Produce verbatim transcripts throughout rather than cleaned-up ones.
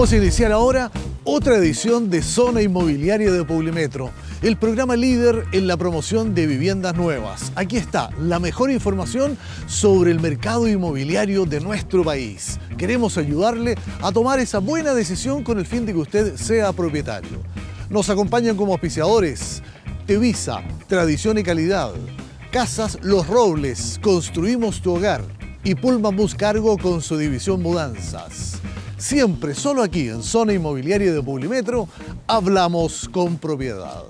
Vamos a iniciar ahora otra edición de Zona Inmobiliaria de Publimetro, el programa líder en la promoción de viviendas nuevas. Aquí está la mejor información sobre el mercado inmobiliario de nuestro país. Queremos ayudarle a tomar esa buena decisión con el fin de que usted sea propietario. Nos acompañan como auspiciadores Tevisa, tradición y calidad, Casas Los Robles, construimos tu hogar, y Pullman Bus Cargo con su división Mudanzas. Siempre, solo aquí en Zona Inmobiliaria de Publimetro, hablamos con propiedad.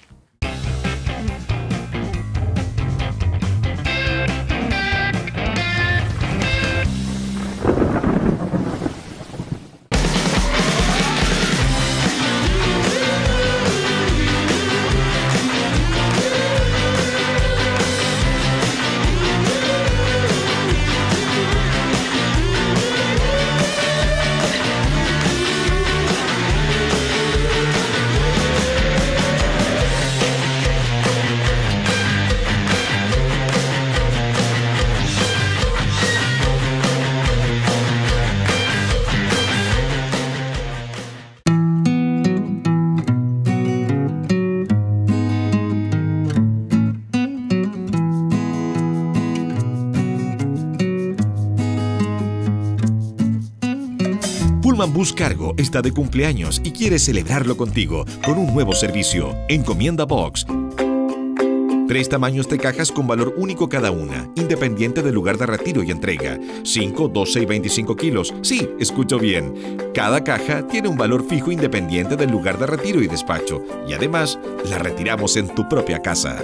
Pullman Bus Cargo está de cumpleaños y quiere celebrarlo contigo con un nuevo servicio, Encomienda Box. Tres tamaños de cajas con valor único cada una, independiente del lugar de retiro y entrega. cinco, doce y veinticinco kilos. Sí, escucho bien. Cada caja tiene un valor fijo independiente del lugar de retiro y despacho. Y además, la retiramos en tu propia casa.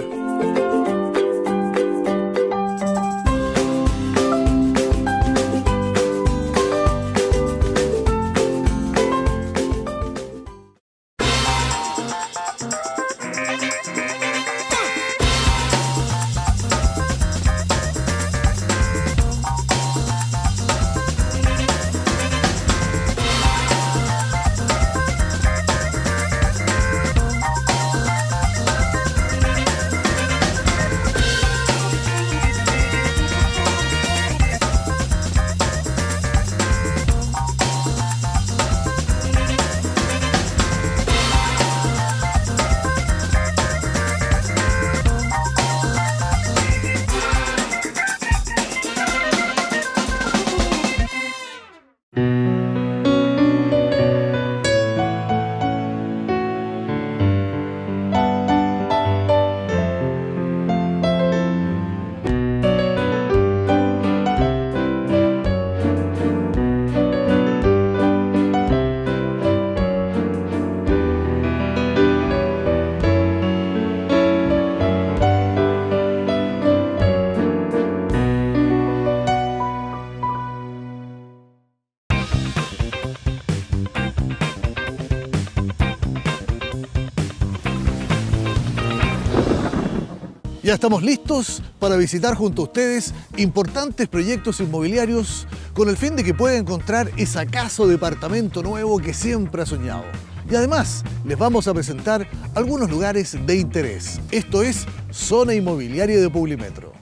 Ya estamos listos para visitar junto a ustedes importantes proyectos inmobiliarios con el fin de que pueda encontrar esa casa o departamento nuevo que siempre ha soñado. Y además les vamos a presentar algunos lugares de interés. Esto es Zona Inmobiliaria de Publimetro.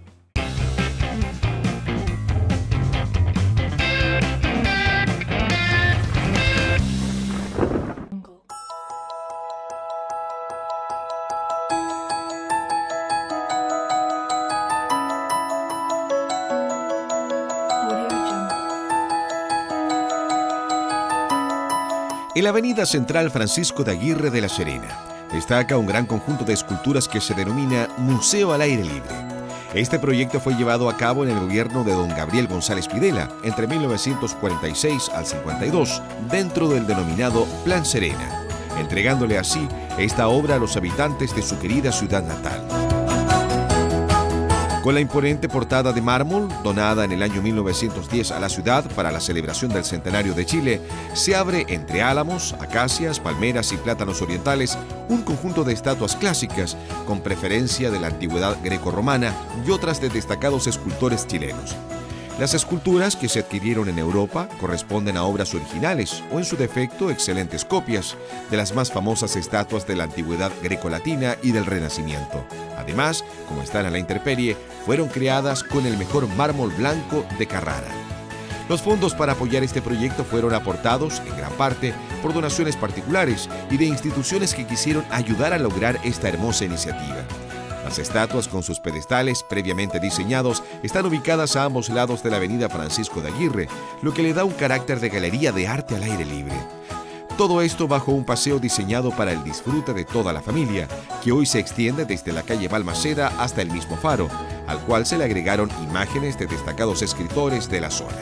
En la avenida central Francisco de Aguirre de La Serena destaca un gran conjunto de esculturas que se denomina Museo al Aire Libre. Este proyecto fue llevado a cabo en el gobierno de don Gabriel González Pidela entre mil novecientos cuarenta y seis al cincuenta y dos, dentro del denominado Plan Serena, entregándole así esta obra a los habitantes de su querida ciudad natal. Con la imponente portada de mármol, donada en el año mil novecientos diez a la ciudad para la celebración del centenario de Chile, se abre entre álamos, acacias, palmeras y plátanos orientales un conjunto de estatuas clásicas, con preferencia de la antigüedad grecorromana y otras de destacados escultores chilenos. Las esculturas que se adquirieron en Europa corresponden a obras originales o, en su defecto, excelentes copias de las más famosas estatuas de la antigüedad grecolatina y del Renacimiento. Además, como están a la intemperie, fueron creadas con el mejor mármol blanco de Carrara. Los fondos para apoyar este proyecto fueron aportados, en gran parte, por donaciones particulares y de instituciones que quisieron ayudar a lograr esta hermosa iniciativa. Las estatuas con sus pedestales previamente diseñados están ubicadas a ambos lados de la avenida Francisco de Aguirre, lo que le da un carácter de galería de arte al aire libre. Todo esto bajo un paseo diseñado para el disfrute de toda la familia, que hoy se extiende desde la calle Balmaceda hasta el mismo faro, al cual se le agregaron imágenes de destacados escritores de la zona.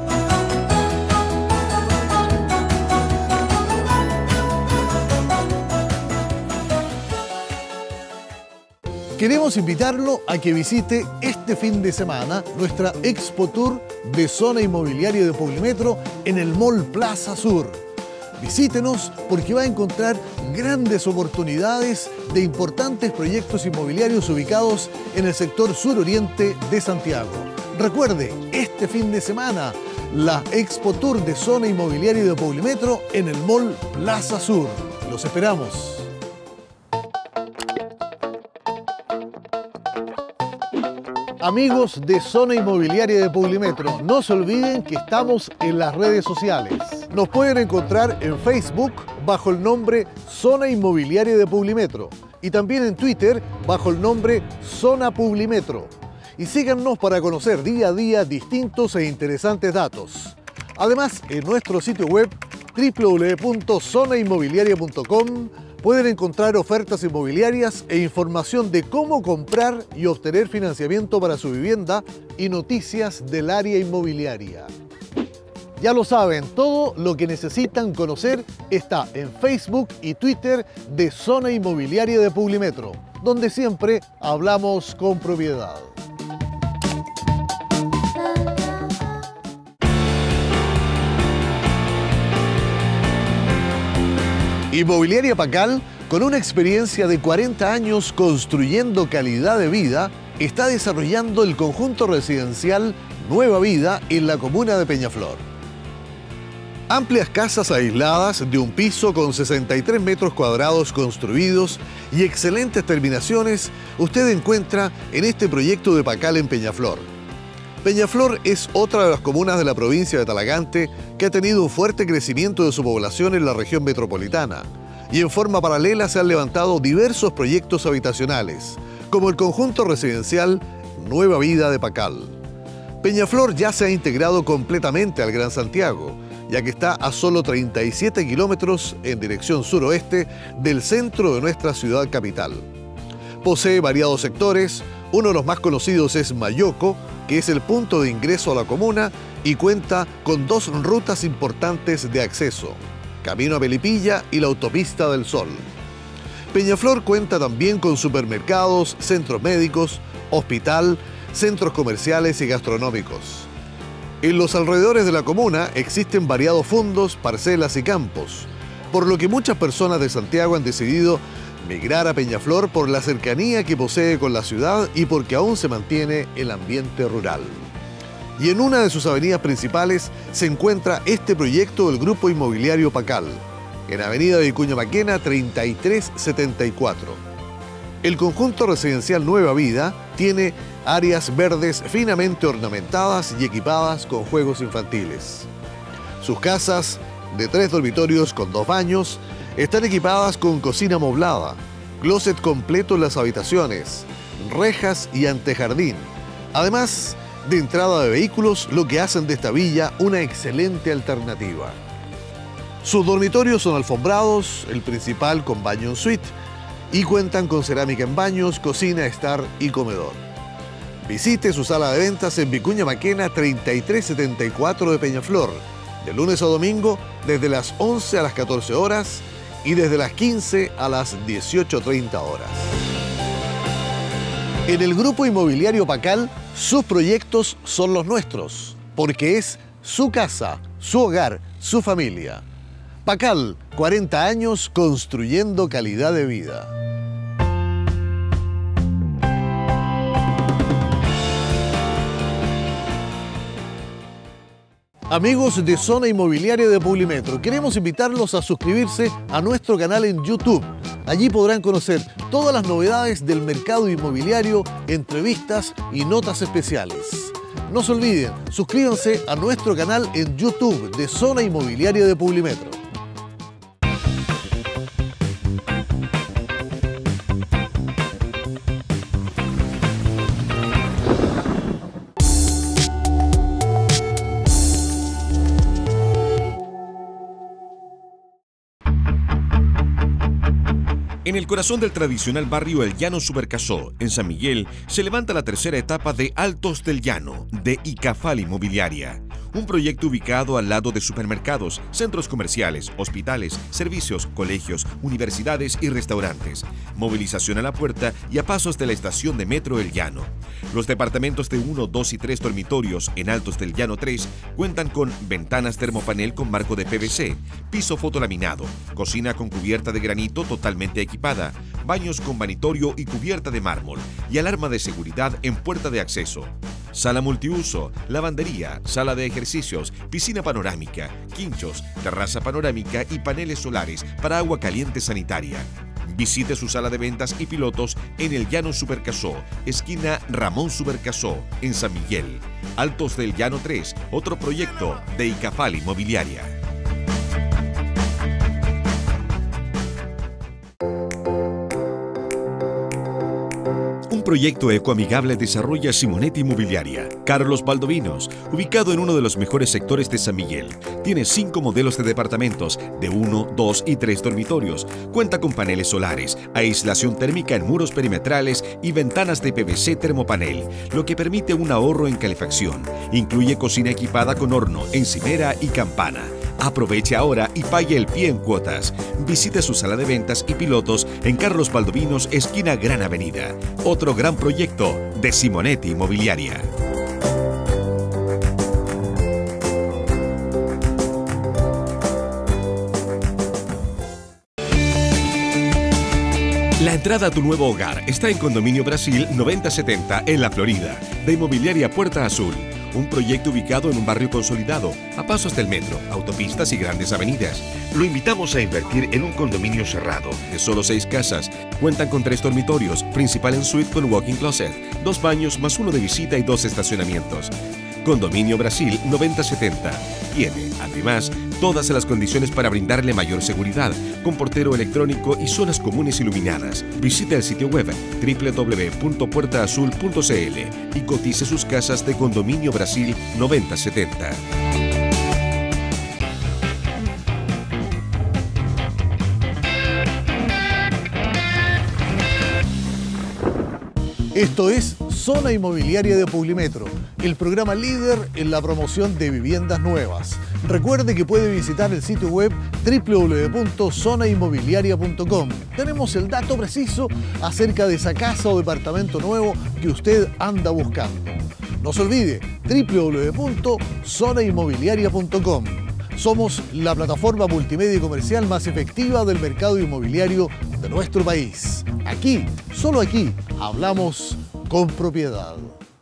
Queremos invitarlo a que visite este fin de semana nuestra Expo Tour de Zona Inmobiliaria de Publimetro en el Mall Plaza Sur. Visítenos porque va a encontrar grandes oportunidades de importantes proyectos inmobiliarios ubicados en el sector suroriente de Santiago. Recuerde, este fin de semana, la Expo Tour de Zona Inmobiliaria de Publimetro en el Mall Plaza Sur. Los esperamos. Amigos de Zona Inmobiliaria de Publimetro, no se olviden que estamos en las redes sociales. Nos pueden encontrar en Facebook bajo el nombre Zona Inmobiliaria de Publimetro y también en Twitter bajo el nombre Zona Publimetro. Y síganos para conocer día a día distintos e interesantes datos. Además, en nuestro sitio web w w w punto zona inmobiliaria punto com pueden encontrar ofertas inmobiliarias e información de cómo comprar y obtener financiamiento para su vivienda y noticias del área inmobiliaria. Ya lo saben, todo lo que necesitan conocer está en Facebook y Twitter de Zona Inmobiliaria de Publimetro, donde siempre hablamos con propiedad. Inmobiliaria Pacal, con una experiencia de cuarenta años construyendo calidad de vida, está desarrollando el conjunto residencial Nueva Vida en la comuna de Peñaflor. Amplias casas aisladas de un piso con sesenta y tres metros cuadrados construidos y excelentes terminaciones usted encuentra en este proyecto de Pacal en Peñaflor. Peñaflor es otra de las comunas de la provincia de Talagante que ha tenido un fuerte crecimiento de su población en la región metropolitana y en forma paralela se han levantado diversos proyectos habitacionales, como el conjunto residencial Nueva Vida de Pacal. Peñaflor ya se ha integrado completamente al Gran Santiago, ya que está a solo treinta y siete kilómetros en dirección suroeste del centro de nuestra ciudad capital. Posee variados sectores, uno de los más conocidos es Mayoco, que es el punto de ingreso a la comuna y cuenta con dos rutas importantes de acceso, Camino a Melipilla y la Autopista del Sol. Peñaflor cuenta también con supermercados, centros médicos, hospital, centros comerciales y gastronómicos. En los alrededores de la comuna existen variados fondos, parcelas y campos, por lo que muchas personas de Santiago han decidido migrar a Peñaflor por la cercanía que posee con la ciudad y porque aún se mantiene el ambiente rural. Y en una de sus avenidas principales se encuentra este proyecto del Grupo Inmobiliario Pacal, en Avenida Vicuña Maquena treinta y tres setenta y cuatro. El conjunto residencial Nueva Vida tiene áreas verdes finamente ornamentadas y equipadas con juegos infantiles. Sus casas, de tres dormitorios con dos baños, están equipadas con cocina amoblada, closet completo en las habitaciones, rejas y antejardín, además de entrada de vehículos, lo que hacen de esta villa una excelente alternativa. Sus dormitorios son alfombrados, el principal con baño en suite, y cuentan con cerámica en baños, cocina, estar y comedor. Visite su sala de ventas en Vicuña Maquena treinta y tres setenta y cuatro de Peñaflor, de lunes a domingo desde las once a las catorce horas y desde las quince a las dieciocho treinta horas. En el Grupo Inmobiliario Pacal, sus proyectos son los nuestros, porque es su casa, su hogar, su familia. Pacal, cuarenta años construyendo calidad de vida. Amigos de Zona Inmobiliaria de Publimetro, queremos invitarlos a suscribirse a nuestro canal en YouTube. Allí podrán conocer todas las novedades del mercado inmobiliario, entrevistas y notas especiales. No se olviden, suscríbanse a nuestro canal en YouTube de Zona Inmobiliaria de Publimetro. En el corazón del tradicional barrio El Llano Supercasó, en San Miguel, se levanta la tercera etapa de Altos del Llano, de Icafal Inmobiliaria. Un proyecto ubicado al lado de supermercados, centros comerciales, hospitales, servicios, colegios, universidades y restaurantes. Movilización a la puerta y a pasos de la estación de metro El Llano. Los departamentos de uno, dos y tres dormitorios en Altos del Llano tres cuentan con ventanas termopanel con marco de P V C, piso fotolaminado, cocina con cubierta de granito totalmente equipada, baños con vanitorio y cubierta de mármol y alarma de seguridad en puerta de acceso. Sala multiuso, lavandería, sala de ejercicios, piscina panorámica, quinchos, terraza panorámica y paneles solares para agua caliente sanitaria. Visite su sala de ventas y pilotos en El Llano Supercasó, esquina Ramón Supercasó, en San Miguel. Altos del Llano tres, otro proyecto de Icafal Inmobiliaria. Un proyecto ecoamigable desarrolla Simonetti Inmobiliaria. Carlos Baldovinos, ubicado en uno de los mejores sectores de San Miguel. Tiene cinco modelos de departamentos de uno, dos y tres dormitorios. Cuenta con paneles solares, aislación térmica en muros perimetrales y ventanas de P V C termopanel, lo que permite un ahorro en calefacción. Incluye cocina equipada con horno, encimera y campana. Aproveche ahora y pague el pie en cuotas. Visite su sala de ventas y pilotos en Carlos Baldovinos, esquina Gran Avenida. Otro gran proyecto de Simonetti Inmobiliaria. La entrada a tu nuevo hogar está en Condominio Brasil noventa setenta en La Florida, de Inmobiliaria Puerta Azul. Un proyecto ubicado en un barrio consolidado, a pasos del metro, autopistas y grandes avenidas. Lo invitamos a invertir en un condominio cerrado, de solo seis casas. Cuentan con tres dormitorios, principal en suite con walk-in closet, dos baños más uno de visita y dos estacionamientos. Condominio Brasil noventa setenta. Tiene, además, todas las condiciones para brindarle mayor seguridad, con portero electrónico y zonas comunes iluminadas. Visite el sitio web doble u doble u doble u punto puerta azul punto c l y cotice sus casas de Condominio Brasil noventa setenta. Esto es Zona Inmobiliaria de Publimetro, el programa líder en la promoción de viviendas nuevas. Recuerde que puede visitar el sitio web doble u doble u doble u punto zona inmobiliaria punto com. Tenemos el dato preciso acerca de esa casa o departamento nuevo que usted anda buscando. No se olvide, doble u doble u doble u punto zona inmobiliaria punto com. Somos la plataforma multimedia y comercial más efectiva del mercado inmobiliario de nuestro país. Aquí, solo aquí, hablamos con propiedad.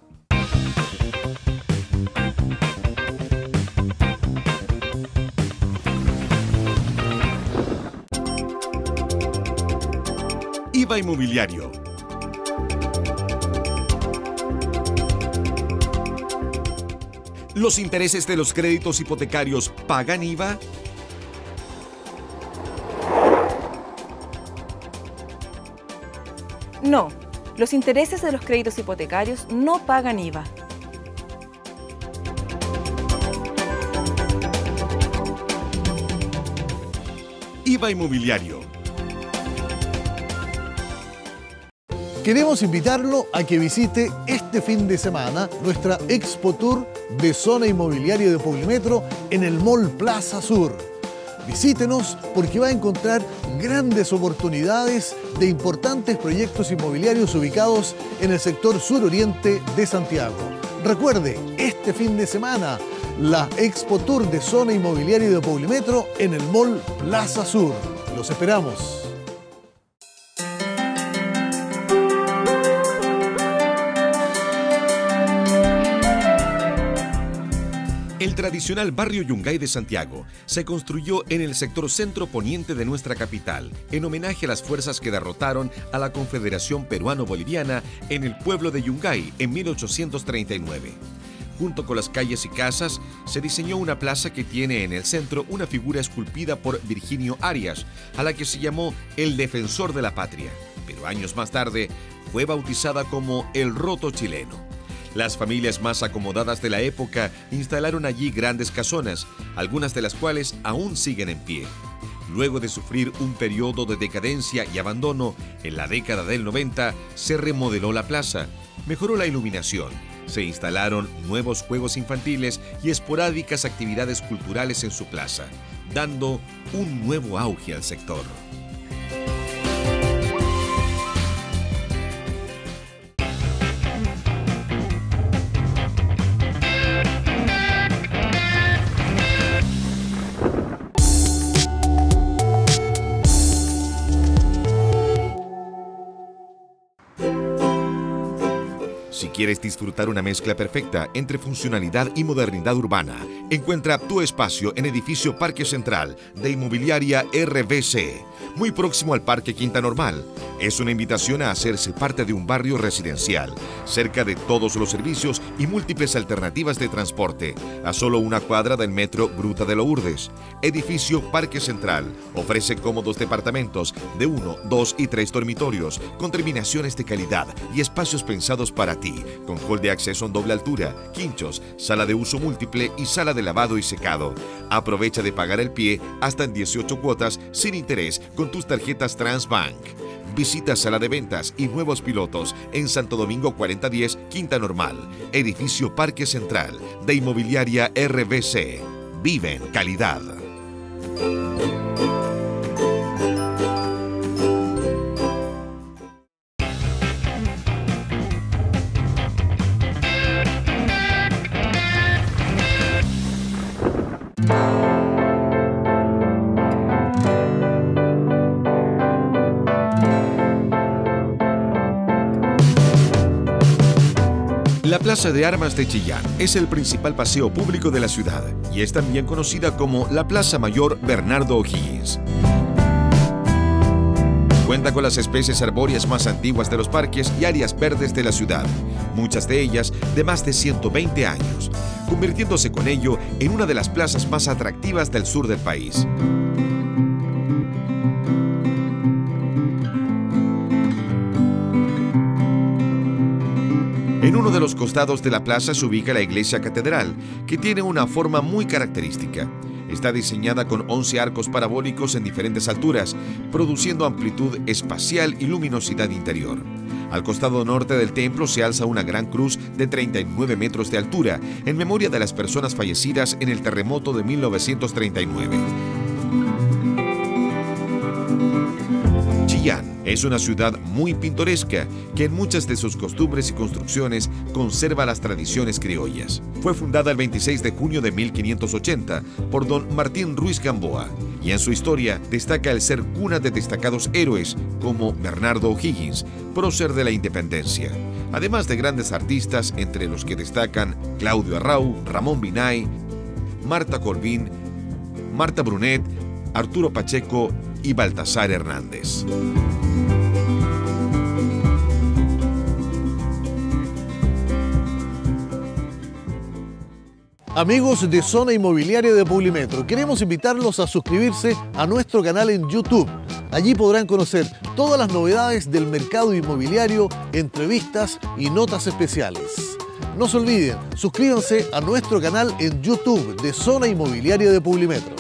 I V A Inmobiliario. ¿Los intereses de los créditos hipotecarios pagan I V A? No, los intereses de los créditos hipotecarios no pagan I V A. I V A Inmobiliario. Queremos invitarlo a que visite este fin de semana nuestra Expo Tour de Zona Inmobiliaria de Publimetro en el Mall Plaza Sur. Visítenos porque va a encontrar grandes oportunidades de importantes proyectos inmobiliarios ubicados en el sector suroriente de Santiago. Recuerde, este fin de semana, la Expo Tour de Zona Inmobiliaria de Publimetro en el Mall Plaza Sur. Los esperamos. El tradicional barrio Yungay de Santiago se construyó en el sector centro-poniente de nuestra capital, en homenaje a las fuerzas que derrotaron a la Confederación Peruano-Boliviana en el pueblo de Yungay en mil ochocientos treinta y nueve. Junto con las calles y casas, se diseñó una plaza que tiene en el centro una figura esculpida por Virginio Arias, a la que se llamó el Defensor de la Patria, pero años más tarde fue bautizada como el Roto Chileno. Las familias más acomodadas de la época instalaron allí grandes casonas, algunas de las cuales aún siguen en pie. Luego de sufrir un periodo de decadencia y abandono, en la década del noventa se remodeló la plaza, mejoró la iluminación, se instalaron nuevos juegos infantiles y esporádicas actividades culturales en su plaza, dando un nuevo auge al sector. Si quieres disfrutar una mezcla perfecta entre funcionalidad y modernidad urbana, encuentra tu espacio en Edificio Parque Central de Inmobiliaria R V C, muy próximo al Parque Quinta Normal. Es una invitación a hacerse parte de un barrio residencial, cerca de todos los servicios y múltiples alternativas de transporte, a solo una cuadra del metro Gruta de Lourdes. Edificio Parque Central ofrece cómodos departamentos de uno, dos y tres dormitorios, con terminaciones de calidad y espacios pensados para ti, con hall de acceso en doble altura, quinchos, sala de uso múltiple y sala de lavado y secado. Aprovecha de pagar el pie hasta en dieciocho cuotas sin interés con tus tarjetas Transbank. Visita sala de ventas y nuevos pilotos en Santo Domingo cuarenta diez, Quinta Normal. Edificio Parque Central de Inmobiliaria R V C. Vive en calidad. La Plaza de Armas de Chillán es el principal paseo público de la ciudad y es también conocida como la Plaza Mayor Bernardo O'Higgins. Cuenta con las especies arbóreas más antiguas de los parques y áreas verdes de la ciudad, muchas de ellas de más de ciento veinte años, convirtiéndose con ello en una de las plazas más atractivas del sur del país. En uno de los costados de la plaza se ubica la iglesia catedral, que tiene una forma muy característica. Está diseñada con once arcos parabólicos en diferentes alturas, produciendo amplitud espacial y luminosidad interior. Al costado norte del templo se alza una gran cruz de treinta y nueve metros de altura, en memoria de las personas fallecidas en el terremoto de mil novecientos treinta y nueve. Chillán es una ciudad muy pintoresca que en muchas de sus costumbres y construcciones conserva las tradiciones criollas. Fue fundada el veintiséis de junio de mil quinientos ochenta por don Martín Ruiz Gamboa y en su historia destaca el ser cuna de destacados héroes como Bernardo O'Higgins, prócer de la independencia, además de grandes artistas entre los que destacan Claudio Arrau, Ramón Binay, Marta Corbín, Marta Brunet, Arturo Pacheco y Baltasar Hernández. Amigos de Zona Inmobiliaria de Publimetro, queremos invitarlos a suscribirse a nuestro canal en YouTube. Allí podrán conocer todas las novedades del mercado inmobiliario, entrevistas y notas especiales. No se olviden, suscríbanse a nuestro canal en YouTube de Zona Inmobiliaria de Publimetro.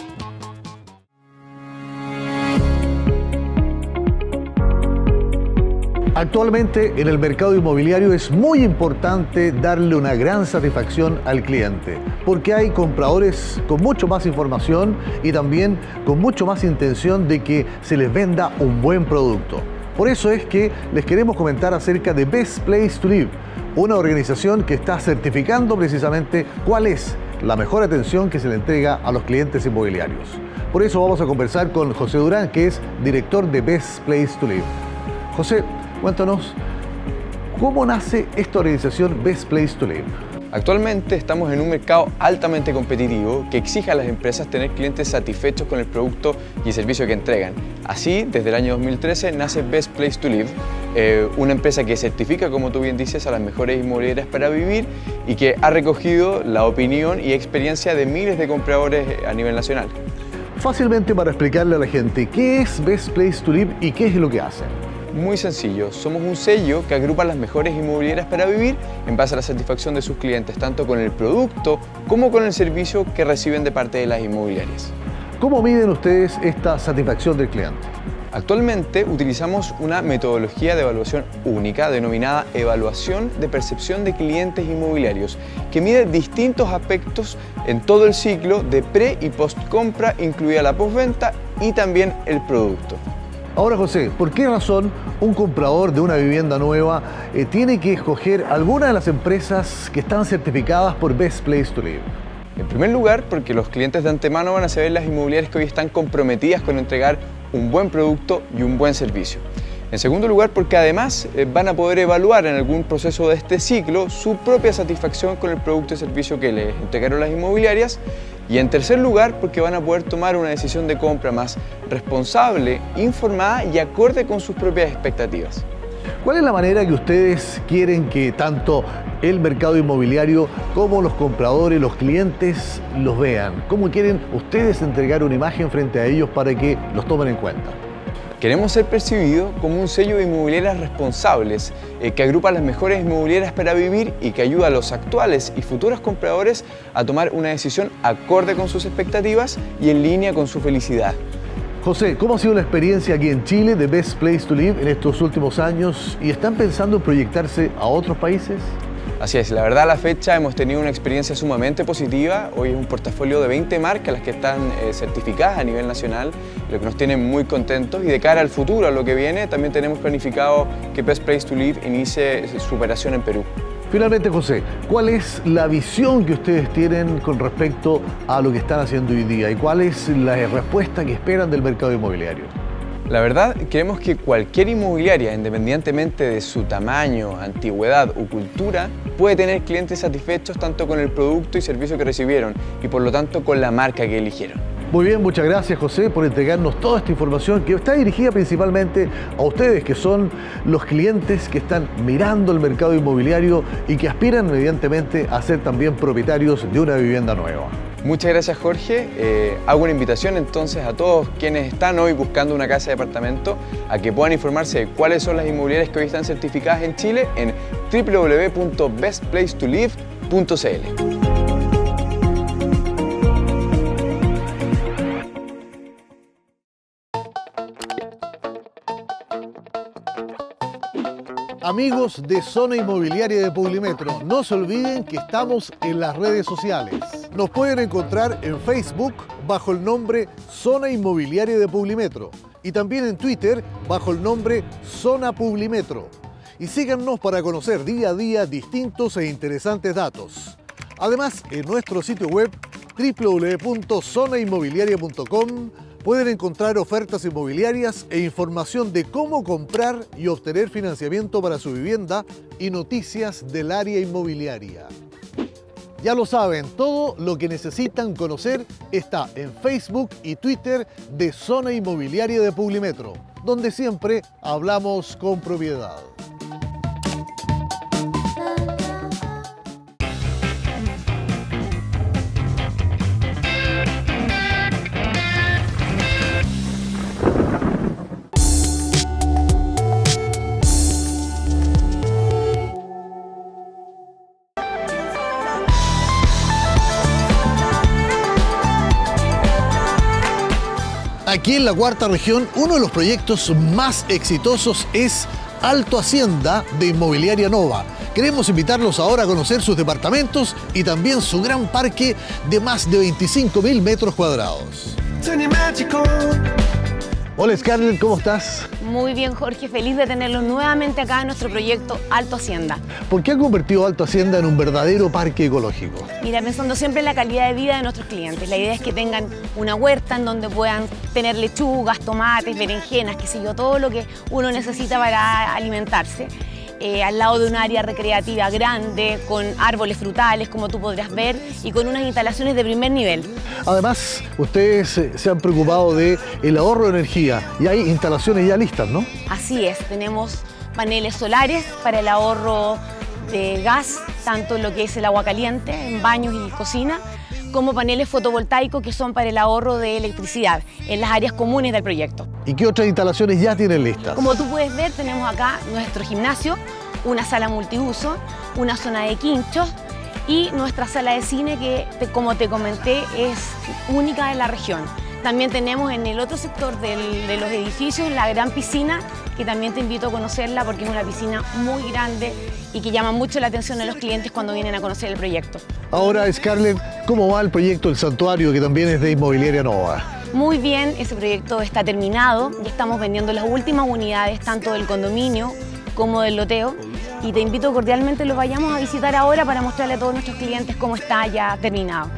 Actualmente en el mercado inmobiliario es muy importante darle una gran satisfacción al cliente, porque hay compradores con mucho más información y también con mucho más intención de que se les venda un buen producto. Por eso es que les queremos comentar acerca de Best Place to Live, una organización que está certificando precisamente cuál es la mejor atención que se le entrega a los clientes inmobiliarios. Por eso vamos a conversar con José Durán, que es director de Best Place to Live. José, cuéntanos, ¿cómo nace esta organización Best Place to Live? Actualmente estamos en un mercado altamente competitivo que exige a las empresas tener clientes satisfechos con el producto y el servicio que entregan. Así, desde el año dos mil trece nace Best Place to Live, eh, una empresa que certifica, como tú bien dices, a las mejores inmobiliarias para vivir y que ha recogido la opinión y experiencia de miles de compradores a nivel nacional. Fácilmente para explicarle a la gente, ¿qué es Best Place to Live y qué es lo que hacen? Muy sencillo, somos un sello que agrupa las mejores inmobiliarias para vivir en base a la satisfacción de sus clientes, tanto con el producto como con el servicio que reciben de parte de las inmobiliarias. ¿Cómo miden ustedes esta satisfacción del cliente? Actualmente utilizamos una metodología de evaluación única denominada Evaluación de Percepción de Clientes Inmobiliarios, que mide distintos aspectos en todo el ciclo de pre y post compra, incluida la postventa y también el producto. Ahora, José, ¿por qué razón un comprador de una vivienda nueva eh, tiene que escoger alguna de las empresas que están certificadas por Best Place to Live? En primer lugar, porque los clientes de antemano van a saber las inmobiliarias que hoy están comprometidas con entregar un buen producto y un buen servicio. En segundo lugar, porque además eh, van a poder evaluar en algún proceso de este ciclo su propia satisfacción con el producto y servicio que les entregaron las inmobiliarias. Y en tercer lugar, porque van a poder tomar una decisión de compra más responsable, informada y acorde con sus propias expectativas. ¿Cuál es la manera que ustedes quieren que tanto el mercado inmobiliario como los compradores, los clientes los vean? ¿Cómo quieren ustedes entregar una imagen frente a ellos para que los tomen en cuenta? Queremos ser percibidos como un sello de inmobiliarias responsables eh, que agrupa las mejores inmobiliarias para vivir y que ayuda a los actuales y futuros compradores a tomar una decisión acorde con sus expectativas y en línea con su felicidad. José, ¿cómo ha sido la experiencia aquí en Chile de Best Place to Live en estos últimos años y están pensando en proyectarse a otros países? Así es, la verdad a la fecha hemos tenido una experiencia sumamente positiva. Hoy es un portafolio de veinte marcas las que están eh, certificadas a nivel nacional, lo que nos tiene muy contentos, y de cara al futuro, a lo que viene, también tenemos planificado que Best Place to Live inicie su operación en Perú. Finalmente, José, ¿cuál es la visión que ustedes tienen con respecto a lo que están haciendo hoy día y cuál es la respuesta que esperan del mercado inmobiliario? La verdad, creemos que cualquier inmobiliaria, independientemente de su tamaño, antigüedad o cultura, puede tener clientes satisfechos tanto con el producto y servicio que recibieron y por lo tanto con la marca que eligieron. Muy bien, muchas gracias, José, por entregarnos toda esta información que está dirigida principalmente a ustedes, que son los clientes que están mirando el mercado inmobiliario y que aspiran evidentemente a ser también propietarios de una vivienda nueva. Muchas gracias, Jorge. Eh, hago una invitación entonces a todos quienes están hoy buscando una casa de departamento a que puedan informarse de cuáles son las inmobiliarias que hoy están certificadas en Chile en w w w punto best place to live punto c l. Amigos de Zona Inmobiliaria de Publimetro, no se olviden que estamos en las redes sociales. Nos pueden encontrar en Facebook bajo el nombre Zona Inmobiliaria de Publimetro y también en Twitter bajo el nombre Zona Publimetro. Y síganos para conocer día a día distintos e interesantes datos. Además, en nuestro sitio web w w w punto zona inmobiliaria punto com pueden encontrar ofertas inmobiliarias e información de cómo comprar y obtener financiamiento para su vivienda y noticias del área inmobiliaria. Ya lo saben, todo lo que necesitan conocer está en Facebook y Twitter de Zona Inmobiliaria de Publimetro, donde siempre hablamos con propiedad. Aquí en la cuarta región, uno de los proyectos más exitosos es Alto Hacienda de Inmobiliaria Nova. Queremos invitarlos ahora a conocer sus departamentos y también su gran parque de más de veinticinco mil metros cuadrados. Hola Scarlett, ¿cómo estás? Muy bien, Jorge, feliz de tenerlos nuevamente acá en nuestro proyecto Alto Hacienda. ¿Por qué ha convertido Alto Hacienda en un verdadero parque ecológico? Mira, pensando siempre en la calidad de vida de nuestros clientes. La idea es que tengan una huerta en donde puedan tener lechugas, tomates, berenjenas, qué sé yo, todo lo que uno necesita para alimentarse. eh, al lado de un área recreativa grande, con árboles frutales, como tú podrás ver, y con unas instalaciones de primer nivel. Además, ustedes se han preocupado del ahorro de energía y hay instalaciones ya listas, ¿no? Así es, tenemos paneles solares para el ahorro de gas, tanto en lo que es el agua caliente, en baños y cocina, como paneles fotovoltaicos que son para el ahorro de electricidad en las áreas comunes del proyecto. ¿Y qué otras instalaciones ya tienen listas? Como tú puedes ver, tenemos acá nuestro gimnasio, una sala multiuso, una zona de quinchos y nuestra sala de cine que, como te comenté, es única en la región. También tenemos en el otro sector del, de los edificios la gran piscina, que también te invito a conocerla porque es una piscina muy grande y que llama mucho la atención de los clientes cuando vienen a conocer el proyecto. Ahora, Scarlett, ¿cómo va el proyecto El Santuario, que también es de Inmobiliaria Nova? Muy bien, ese proyecto está terminado, ya estamos vendiendo las últimas unidades tanto del condominio como del loteo y te invito cordialmente a los vayamos a visitar ahora para mostrarle a todos nuestros clientes cómo está ya terminado.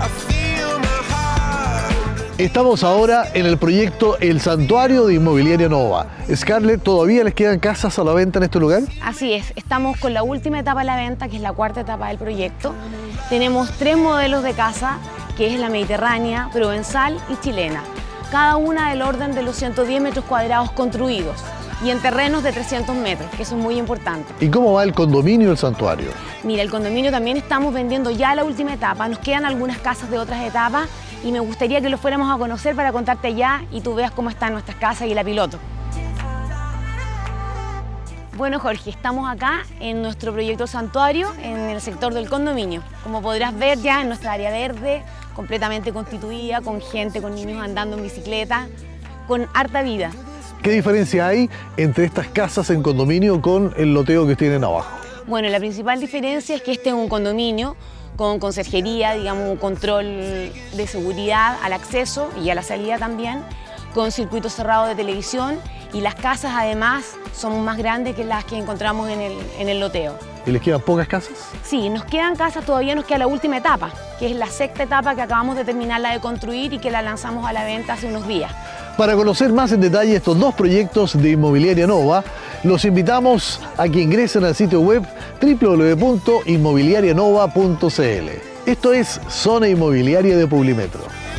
Estamos ahora en el proyecto El Santuario de Inmobiliaria Nova. Scarlett, ¿todavía les quedan casas a la venta en este lugar? Así es, estamos con la última etapa de la venta, que es la cuarta etapa del proyecto. Tenemos tres modelos de casa, que es la mediterránea, provenzal y chilena. Cada una del orden de los ciento diez metros cuadrados construidos y en terrenos de trescientos metros, que eso es muy importante. ¿Y cómo va el condominio El Santuario? Mira, el condominio también estamos vendiendo ya la última etapa, nos quedan algunas casas de otras etapas y me gustaría que lo fuéramos a conocer para contarte ya y tú veas cómo están nuestras casas y la piloto. Bueno, Jorge, estamos acá en nuestro proyecto Santuario, en el sector del condominio. Como podrás ver ya en nuestra área verde, completamente constituida, con gente, con niños andando en bicicleta, con harta vida. ¿Qué diferencia hay entre estas casas en condominio con el loteo que tienen abajo? Bueno, la principal diferencia es que este es un condominio con conserjería, digamos, un control de seguridad al acceso y a la salida también, con circuito cerrado de televisión y las casas además son más grandes que las que encontramos en el, en el loteo. ¿Y les quedan pocas casas? Sí, nos quedan casas, todavía nos queda la última etapa, que es la sexta etapa que acabamos de terminarla de construir y que la lanzamos a la venta hace unos días. Para conocer más en detalle estos dos proyectos de Inmobiliaria Nova, los invitamos a que ingresen al sitio web w w w punto inmobiliaria nova punto c l. Esto es Zona Inmobiliaria de Publimetro.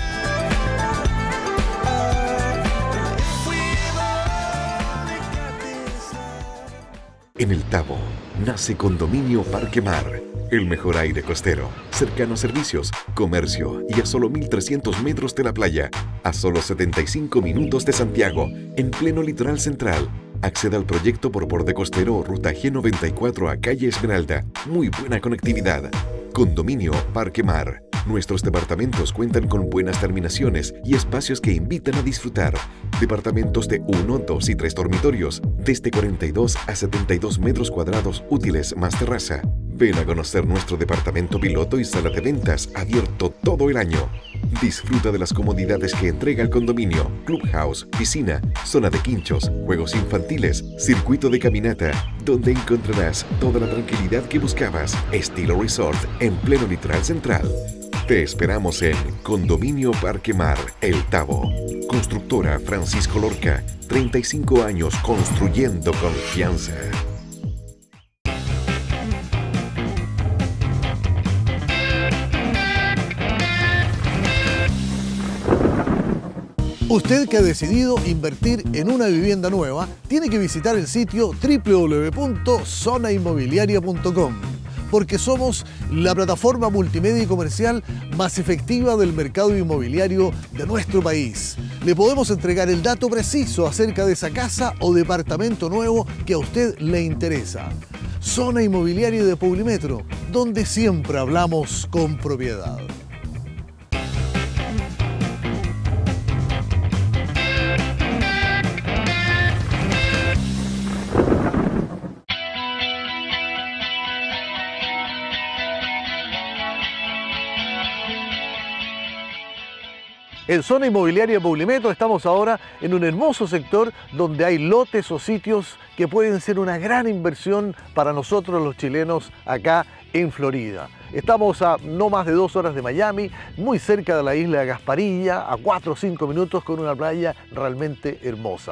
En el Tabo nace Condominio Parque Mar, el mejor aire costero, cercanos servicios, comercio y a solo mil trescientos metros de la playa, a solo setenta y cinco minutos de Santiago, en pleno litoral central. Acceda al proyecto por borde costero o ruta G noventa y cuatro a calle Esmeralda. Muy buena conectividad. Condominio Parque Mar. Nuestros departamentos cuentan con buenas terminaciones y espacios que invitan a disfrutar. Departamentos de uno, dos y tres dormitorios, desde cuarenta y dos a setenta y dos metros cuadrados útiles más terraza. Ven a conocer nuestro departamento piloto y sala de ventas abierto todo el año. Disfruta de las comodidades que entrega el condominio: clubhouse, piscina, zona de quinchos, juegos infantiles, circuito de caminata, donde encontrarás toda la tranquilidad que buscabas. Estilo resort en pleno litoral central. Te esperamos en Condominio Parque Mar, El Tabo. Constructora Francisco Lorca, treinta y cinco años construyendo confianza. Usted que ha decidido invertir en una vivienda nueva, tiene que visitar el sitio w w w punto zona inmobiliaria punto com, porque somos la plataforma multimedia y comercial más efectiva del mercado inmobiliario de nuestro país. Le podemos entregar el dato preciso acerca de esa casa o departamento nuevo que a usted le interesa. Zona Inmobiliaria de Publimetro, donde siempre hablamos con propiedad. En Zona Inmobiliaria Publimetro estamos ahora en un hermoso sector donde hay lotes o sitios que pueden ser una gran inversión para nosotros los chilenos acá en Florida. Estamos a no más de dos horas de Miami, muy cerca de la isla de Gasparilla, a cuatro o cinco minutos con una playa realmente hermosa.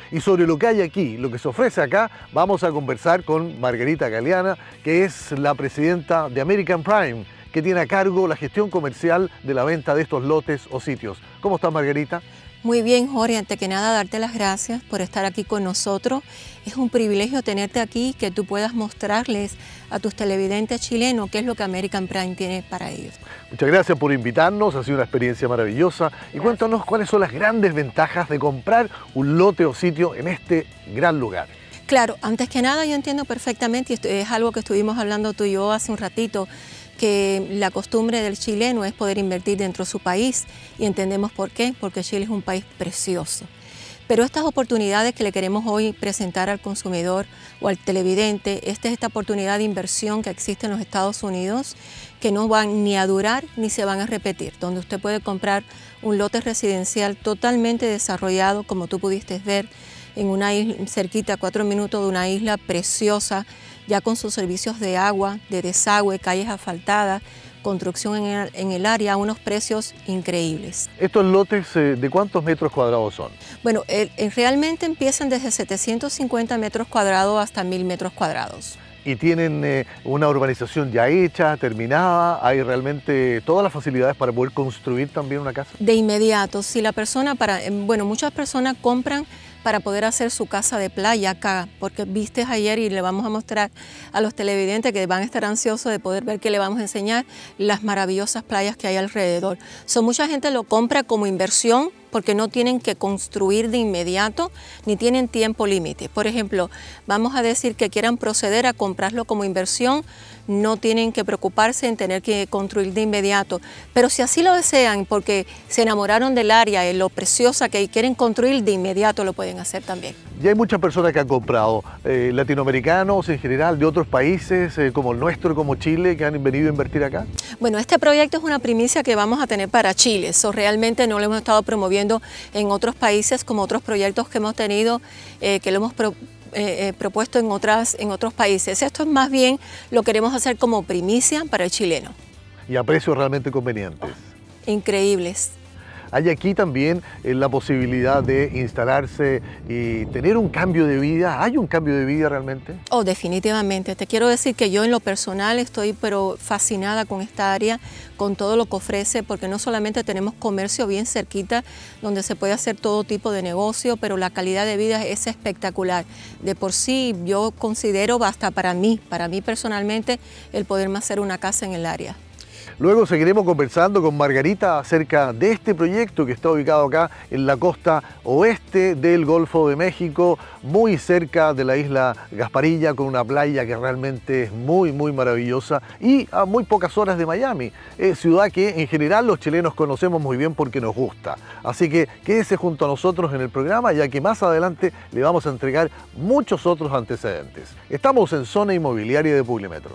Y sobre lo que hay aquí, lo que se ofrece acá, vamos a conversar con Margarita Galeana, que es la presidenta de American Prime, que tiene a cargo la gestión comercial de la venta de estos lotes o sitios. ¿Cómo estás, Margarita? Muy bien, Jorge. Ante que nada, darte las gracias por estar aquí con nosotros. Es un privilegio tenerte aquí, que tú puedas mostrarles a tus televidentes chilenos qué es lo que American Prime tiene para ellos. Muchas gracias por invitarnos, ha sido una experiencia maravillosa. Y gracias. Cuéntanos cuáles son las grandes ventajas de comprar un lote o sitio en este gran lugar. Claro, antes que nada yo entiendo perfectamente, y esto es algo que estuvimos hablando tú y yo hace un ratito, que la costumbre del chileno es poder invertir dentro de su país, y entendemos por qué, porque Chile es un país precioso. Pero estas oportunidades que le queremos hoy presentar al consumidor o al televidente, esta es esta oportunidad de inversión que existe en los Estados Unidos, que no van ni a durar ni se van a repetir, donde usted puede comprar un lote residencial totalmente desarrollado, como tú pudiste ver, en una isla cerquita, a cuatro minutos de una isla preciosa, ya con sus servicios de agua, de desagüe, calles asfaltadas, construcción en el, en el área a unos precios increíbles. ¿Estos lotes eh, de cuántos metros cuadrados son? Bueno, el, el, realmente empiezan desde setecientos cincuenta metros cuadrados hasta mil metros cuadrados. ¿Y tienen eh, una urbanización ya hecha, terminada? ¿Hay realmente todas las facilidades para poder construir también una casa? De inmediato, si la persona, para, bueno, muchas personas compran para poder hacer su casa de playa acá, porque viste ayer y le vamos a mostrar a los televidentes que van a estar ansiosos de poder ver que le vamos a enseñar las maravillosas playas que hay alrededor. So, mucha gente lo compra como inversión porque no tienen que construir de inmediato ni tienen tiempo límite. Por ejemplo, vamos a decir que quieran proceder a comprarlo como inversión, no tienen que preocuparse en tener que construir de inmediato. Pero si así lo desean, porque se enamoraron del área, en lo preciosa que hay, quieren construir de inmediato, lo pueden hacer también. Y hay muchas personas que han comprado, eh, latinoamericanos en general, de otros países eh, como el nuestro, como Chile, que han venido a invertir acá. Bueno, este proyecto es una primicia que vamos a tener para Chile. Eso realmente no lo hemos estado promoviendo en otros países como otros proyectos que hemos tenido, eh, que lo hemos pro, eh, eh, propuesto en, otras, en otros países. Esto es más bien lo queremos hacer como primicia para el chileno. Y a precios realmente convenientes. Increíbles. Hay aquí también eh, la posibilidad de instalarse y tener un cambio de vida. ¿Hay un cambio de vida realmente? Oh, definitivamente. Te quiero decir que yo en lo personal estoy pero fascinada con esta área, con todo lo que ofrece, porque no solamente tenemos comercio bien cerquita, donde se puede hacer todo tipo de negocio, pero la calidad de vida es espectacular. De por sí, yo considero, hasta para mí, para mí personalmente, el poderme hacer una casa en el área. Luego seguiremos conversando con Margarita acerca de este proyecto que está ubicado acá en la costa oeste del Golfo de México, muy cerca de la isla Gasparilla, con una playa que realmente es muy, muy maravillosa y a muy pocas horas de Miami, eh, ciudad que en general los chilenos conocemos muy bien porque nos gusta. Así que quédese junto a nosotros en el programa, ya que más adelante le vamos a entregar muchos otros antecedentes. Estamos en Zona Inmobiliaria de Publimetro.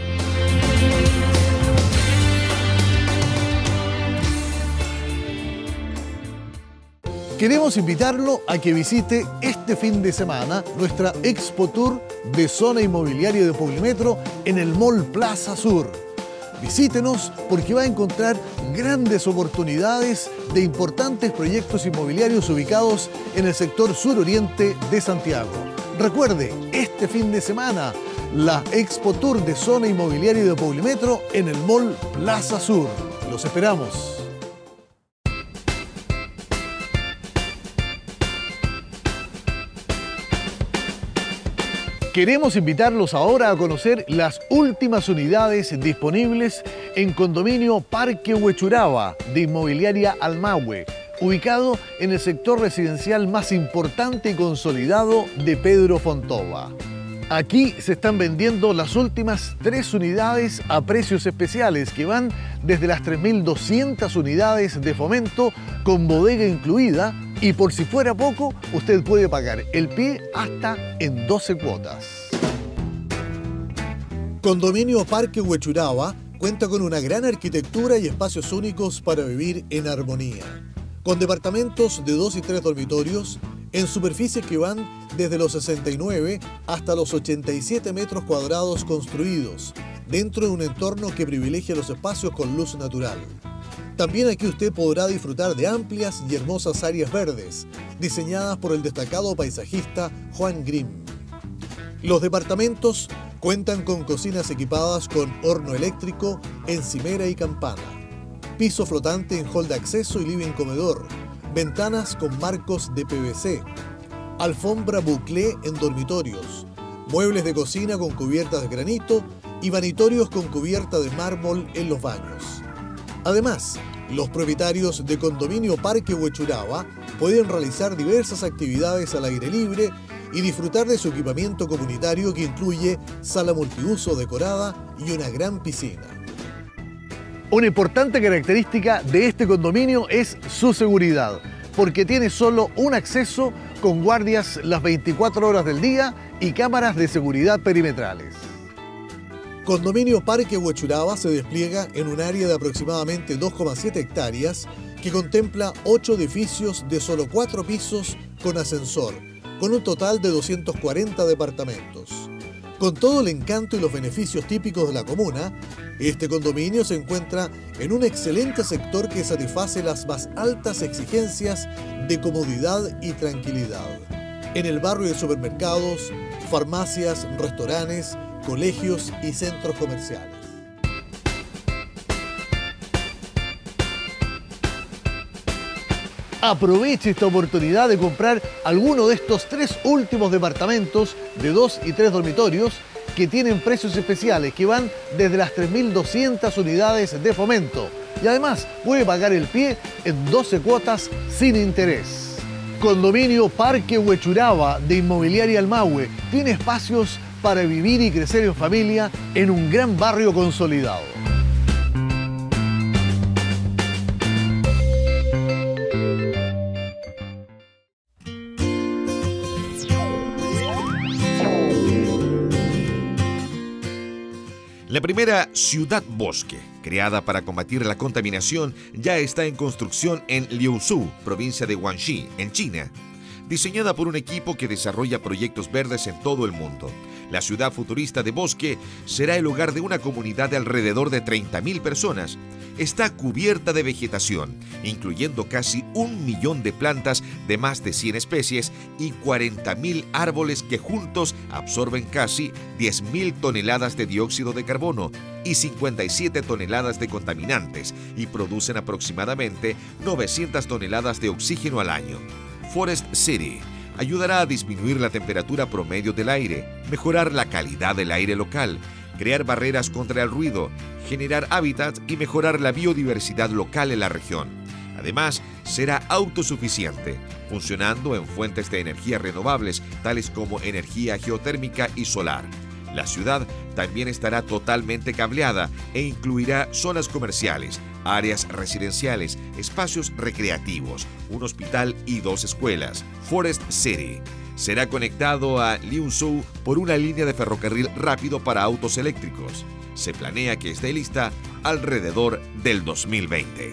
Queremos invitarlo a que visite este fin de semana nuestra Expo Tour de Zona Inmobiliaria de Publimetro en el Mall Plaza Sur. Visítenos porque va a encontrar grandes oportunidades de importantes proyectos inmobiliarios ubicados en el sector suroriente de Santiago. Recuerde, este fin de semana, la Expo Tour de Zona Inmobiliaria de Publimetro en el Mall Plaza Sur. Los esperamos. Queremos invitarlos ahora a conocer las últimas unidades disponibles en Condominio Parque Huechuraba de Inmobiliaria Almahue, ubicado en el sector residencial más importante y consolidado de Pedro Fontova. Aquí se están vendiendo las últimas tres unidades a precios especiales que van desde las tres mil doscientas unidades de fomento con bodega incluida, y por si fuera poco, usted puede pagar el pie hasta en doce cuotas. Condominio Parque Huechuraba cuenta con una gran arquitectura y espacios únicos para vivir en armonía, con departamentos de dos y tres dormitorios en superficies que van desde los sesenta y nueve hasta los ochenta y siete metros cuadrados construidos, dentro de un entorno que privilegia los espacios con luz natural. También aquí usted podrá disfrutar de amplias y hermosas áreas verdes, diseñadas por el destacado paisajista Juan Grimm. Los departamentos cuentan con cocinas equipadas con horno eléctrico, encimera y campana, piso flotante en hall de acceso y living comedor, ventanas con marcos de P V C, alfombra bouclé en dormitorios, muebles de cocina con cubiertas de granito y vanitorios con cubierta de mármol en los baños. Además, los propietarios de Condominio Parque Huechuraba pueden realizar diversas actividades al aire libre y disfrutar de su equipamiento comunitario que incluye sala multiuso decorada y una gran piscina. Una importante característica de este condominio es su seguridad, porque tiene solo un acceso con guardias las veinticuatro horas del día y cámaras de seguridad perimetrales. Condominio Parque Huechuraba se despliega en un área de aproximadamente dos coma siete hectáreas que contempla ocho edificios de solo cuatro pisos con ascensor, con un total de doscientos cuarenta departamentos. Con todo el encanto y los beneficios típicos de la comuna, este condominio se encuentra en un excelente sector que satisface las más altas exigencias de comodidad y tranquilidad. En el barrio de supermercados, farmacias, restaurantes, colegios y centros comerciales. Aproveche esta oportunidad de comprar alguno de estos tres últimos departamentos de dos y tres dormitorios que tienen precios especiales que van desde las tres mil doscientas unidades de fomento y además puede pagar el pie en doce cuotas sin interés. Condominio Parque Huechuraba de Inmobiliaria Almahue tiene espacios para vivir y crecer en familia en un gran barrio consolidado. La primera ciudad bosque, creada para combatir la contaminación, ya está en construcción en Liuzhou, provincia de Guangxi, en China. Diseñada por un equipo que desarrolla proyectos verdes en todo el mundo. La ciudad futurista de Bosque será el hogar de una comunidad de alrededor de treinta mil personas. Está cubierta de vegetación, incluyendo casi un millón de plantas de más de cien especies y cuarenta mil árboles que juntos absorben casi diez mil toneladas de dióxido de carbono y cincuenta y siete toneladas de contaminantes y producen aproximadamente novecientas toneladas de oxígeno al año. Forest City ayudará a disminuir la temperatura promedio del aire, mejorar la calidad del aire local, crear barreras contra el ruido, generar hábitats y mejorar la biodiversidad local en la región. Además, será autosuficiente, funcionando en fuentes de energía renovables tales como energía geotérmica y solar. La ciudad también estará totalmente cableada e incluirá zonas comerciales, áreas residenciales, espacios recreativos, un hospital y dos escuelas. Forest City será conectado a Liuzhou por una línea de ferrocarril rápido para autos eléctricos. Se planea que esté lista alrededor del dos mil veinte.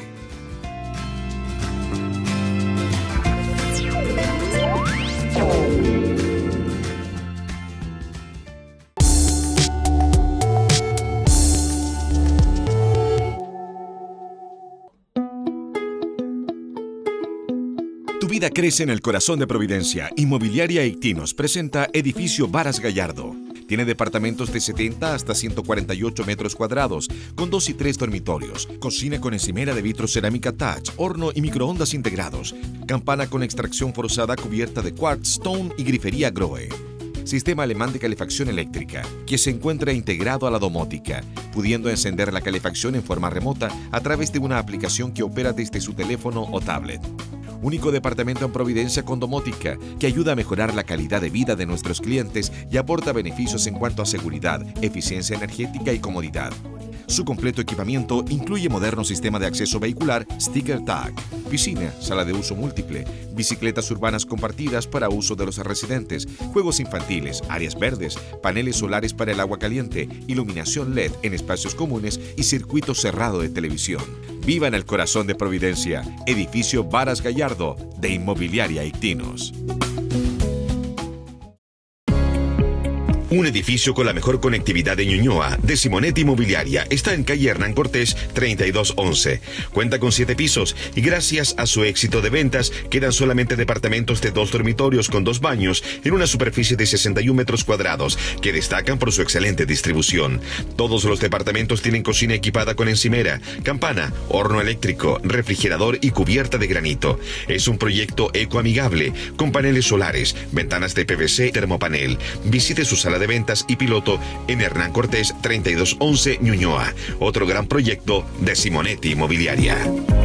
Tu vida crece en el corazón de Providencia. Inmobiliaria Ictinos presenta Edificio Varas Gallardo. Tiene departamentos de setenta hasta ciento cuarenta y ocho metros cuadrados, con dos y tres dormitorios, cocina con encimera de vitro cerámica touch, horno y microondas integrados, campana con extracción forzada cubierta de quartz stone y grifería Grohe. Sistema alemán de calefacción eléctrica, que se encuentra integrado a la domótica, pudiendo encender la calefacción en forma remota a través de una aplicación que opera desde su teléfono o tablet. Único departamento en Providencia con domótica que ayuda a mejorar la calidad de vida de nuestros clientes y aporta beneficios en cuanto a seguridad, eficiencia energética y comodidad. Su completo equipamiento incluye moderno sistema de acceso vehicular Sticker Tag, piscina, sala de uso múltiple, bicicletas urbanas compartidas para uso de los residentes, juegos infantiles, áreas verdes, paneles solares para el agua caliente, iluminación L E D en espacios comunes y circuito cerrado de televisión. Viva en el corazón de Providencia, Edificio Varas Gallardo de Inmobiliaria Ictinos. Un edificio con la mejor conectividad de Ñuñoa, de Simonetti Inmobiliaria, está en calle Hernán Cortés treinta y dos once. Cuenta con siete pisos y gracias a su éxito de ventas quedan solamente departamentos de dos dormitorios con dos baños en una superficie de sesenta y un metros cuadrados que destacan por su excelente distribución. Todos los departamentos tienen cocina equipada con encimera, campana, horno eléctrico, refrigerador y cubierta de granito. Es un proyecto ecoamigable con paneles solares, ventanas de P V C y termopanel. Visite su sala de ventas y piloto en Hernán Cortés treinta y dos once Ñuñoa. Otro gran proyecto de Simonetti Inmobiliaria.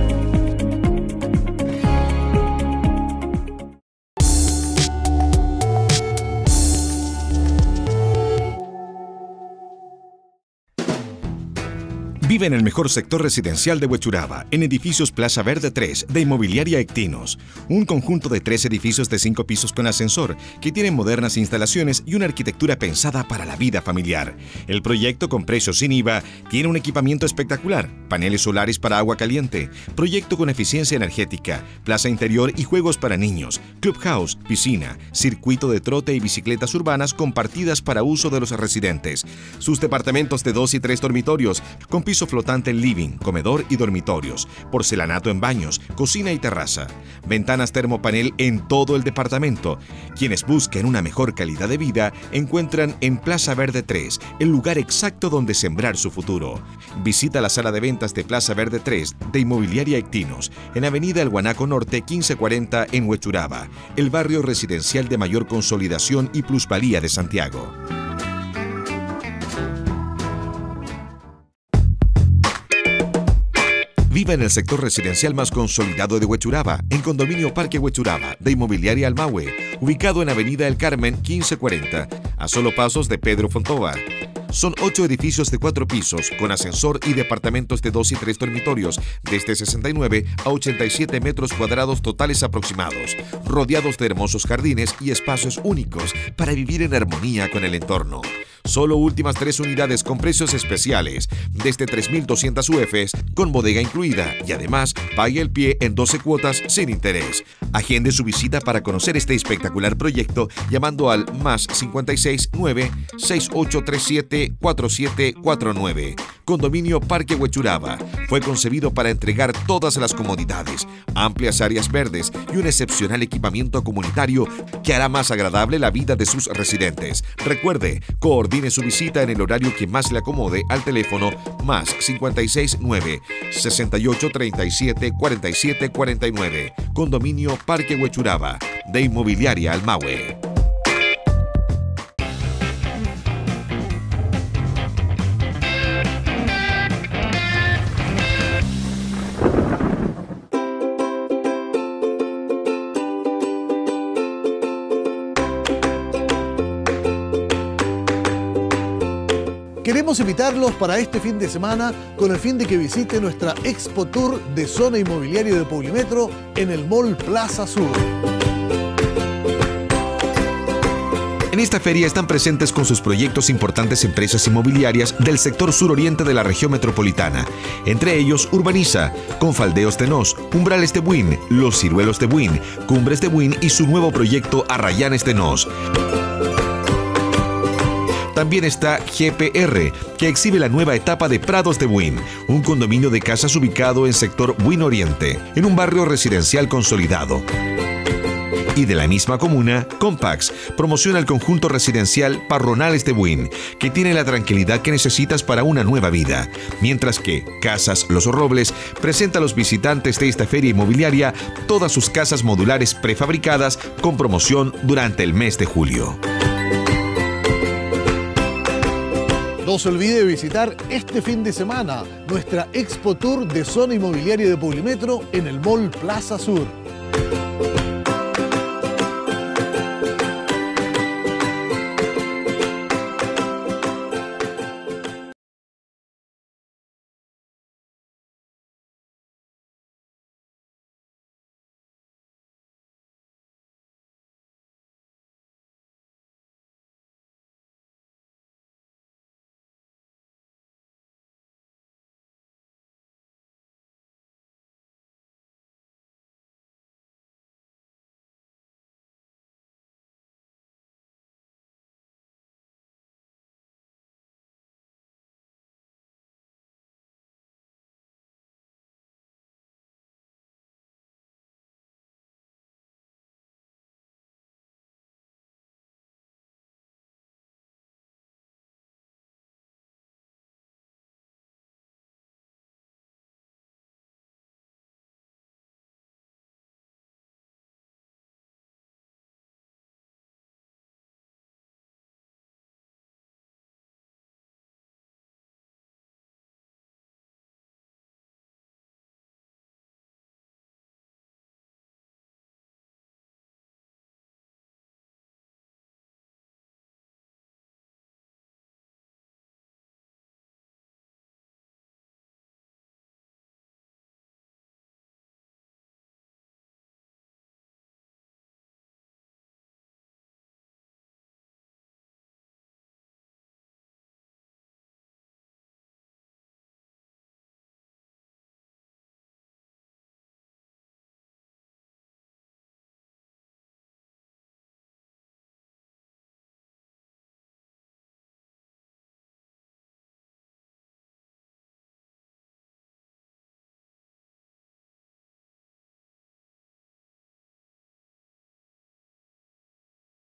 Vive en el mejor sector residencial de Huechuraba, en edificios Plaza Verde tres de Inmobiliaria Ectinos. Un conjunto de tres edificios de cinco pisos con ascensor que tienen modernas instalaciones y una arquitectura pensada para la vida familiar. El proyecto, con precios sin I V A, tiene un equipamiento espectacular, paneles solares para agua caliente, proyecto con eficiencia energética, plaza interior y juegos para niños, clubhouse, piscina, circuito de trote y bicicletas urbanas compartidas para uso de los residentes. Sus departamentos de dos y tres dormitorios, con piso flotante en living, comedor y dormitorios, porcelanato en baños, cocina y terraza, ventanas termopanel en todo el departamento. Quienes busquen una mejor calidad de vida encuentran en Plaza Verde tres el lugar exacto donde sembrar su futuro. Visita la sala de ventas de Plaza Verde tres de Inmobiliaria Ectinos en Avenida El Guanaco Norte quince cuarenta en Huechuraba, el barrio residencial de mayor consolidación y plusvalía de Santiago. Viva en el sector residencial más consolidado de Huechuraba, en Condominio Parque Huechuraba, de Inmobiliaria Almahue, ubicado en Avenida El Carmen quince cuarenta, a solo pasos de Pedro Fontova. Son ocho edificios de cuatro pisos, con ascensor y departamentos de dos y tres dormitorios, desde sesenta y nueve a ochenta y siete metros cuadrados totales aproximados, rodeados de hermosos jardines y espacios únicos para vivir en armonía con el entorno. Solo últimas tres unidades con precios especiales, desde tres mil doscientas U Fs, con bodega incluida, y además pague el pie en doce cuotas sin interés. Agende su visita para conocer este espectacular proyecto llamando al más cincuenta y seis nueve seis ocho tres siete cuatro siete cuatro nueve. Condominio Parque Huechuraba fue concebido para entregar todas las comodidades, amplias áreas verdes y un excepcional equipamiento comunitario que hará más agradable la vida de sus residentes. Recuerde, coordine su visita en el horario que más le acomode al teléfono más cincuenta y seis nueve sesenta y ocho treinta y siete cuarenta y siete cuarenta y nueve. Condominio Parque Huechuraba, de Inmobiliaria Almahue. Queremos invitarlos para este fin de semana con el fin de que visite nuestra Expo Tour de Zona Inmobiliaria de Publimetro en el Mall Plaza Sur. En esta feria están presentes con sus proyectos importantes empresas inmobiliarias del sector suroriente de la región metropolitana. Entre ellos, Urbaniza, con Faldeos de Nos, Umbrales de Buin, Los Ciruelos de Buin, Cumbres de Buin y su nuevo proyecto Arrayanes de Nos. También está G P R, que exhibe la nueva etapa de Prados de Buin, un condominio de casas ubicado en sector Buin Oriente, en un barrio residencial consolidado. Y de la misma comuna, Compax promociona el conjunto residencial Parronales de Buin, que tiene la tranquilidad que necesitas para una nueva vida. Mientras que Casas Los Robles presenta a los visitantes de esta feria inmobiliaria todas sus casas modulares prefabricadas con promoción durante el mes de julio. No se olvide visitar este fin de semana nuestra Expo Tour de Zona Inmobiliaria de Publimetro en el Mall Plaza Sur.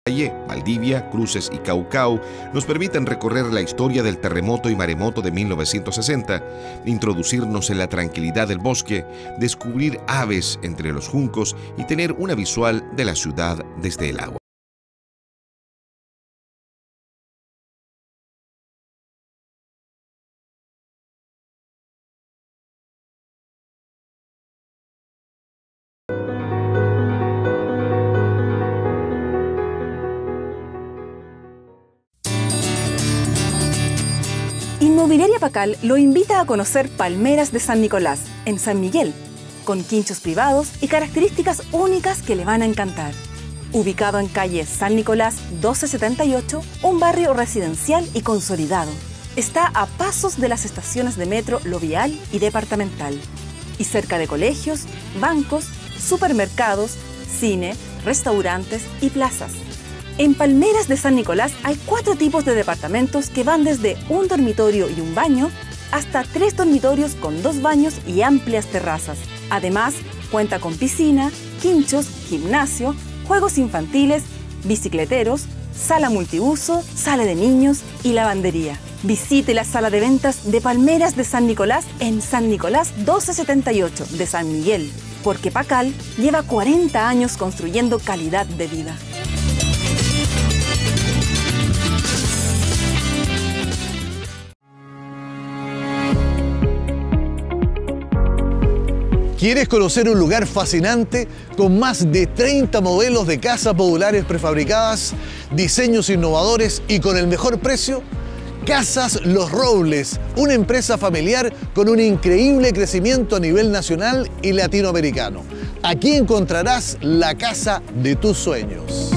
Valdivia, Cruces y Caucao nos permiten recorrer la historia del terremoto y maremoto de mil novecientos sesenta, introducirnos en la tranquilidad del bosque, descubrir aves entre los juncos y tener una visual de la ciudad desde el agua. Inmobiliaria Pacal lo invita a conocer Palmeras de San Nicolás, en San Miguel, con quinchos privados y características únicas que le van a encantar. Ubicado en calle San Nicolás doce setenta y ocho, un barrio residencial y consolidado. Está a pasos de las estaciones de metro Lo Vial y Departamental, y cerca de colegios, bancos, supermercados, cine, restaurantes y plazas. En Palmeras de San Nicolás hay cuatro tipos de departamentos que van desde un dormitorio y un baño hasta tres dormitorios con dos baños y amplias terrazas. Además, cuenta con piscina, quinchos, gimnasio, juegos infantiles, bicicleteros, sala multiuso, sala de niños y lavandería. Visite la sala de ventas de Palmeras de San Nicolás en San Nicolás doce setenta y ocho de San Miguel, porque Pacal lleva cuarenta años construyendo calidad de vida. ¿Quieres conocer un lugar fascinante con más de treinta modelos de casas modulares prefabricadas, diseños innovadores y con el mejor precio? Casas Los Robles, una empresa familiar con un increíble crecimiento a nivel nacional y latinoamericano. Aquí encontrarás la casa de tus sueños.